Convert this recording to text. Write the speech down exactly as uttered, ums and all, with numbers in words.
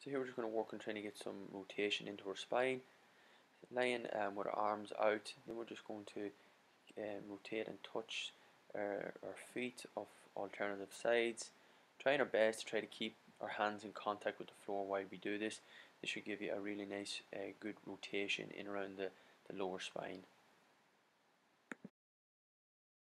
So here we're just going to work on trying to get some rotation into our spine. Laying um, with our arms out, then we're just going to um, rotate and touch our, our feet off alternative sides. Trying our best to try to keep our hands in contact with the floor while we do this. This should give you a really nice uh, good rotation in around the, the lower spine.